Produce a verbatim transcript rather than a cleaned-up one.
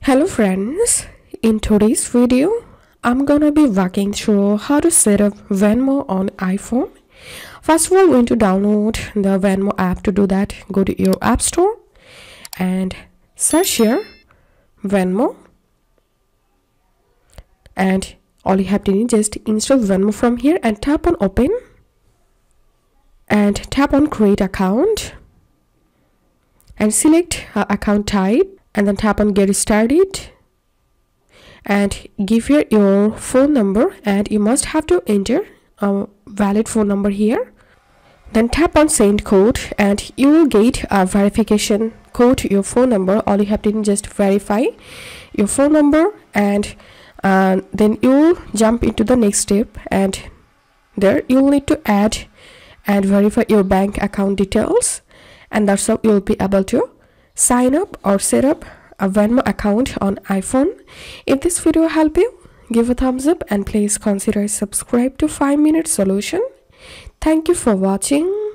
Hello friends, in today's video I'm gonna be walking through how to set up Venmo on iPhone. First of all, we're going to download the Venmo app. To do that, go to your app store and search here Venmo, and all you have to do is just install Venmo from here and tap on open and tap on create account and select uh, account type and then tap on get started and give here your phone number, and you must have to enter a valid phone number here. Then tap on send code and you will get a verification code to your phone number. All you have to do is just verify your phone number, and uh, then you will jump into the next step, and there you will need to add and verify your bank account details, and that's how you will be able to sign up or set up a Venmo account on iPhone. If this video helped you, give a thumbs up and please consider subscribe to five minute solution. Thank you for watching.